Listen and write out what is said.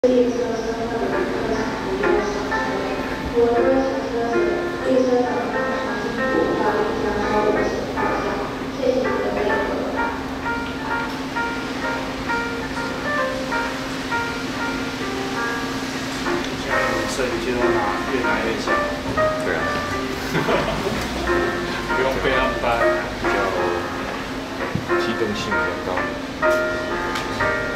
摄影机都越拿越小。 对啊， 不用背那么大， 比较机动性比较高。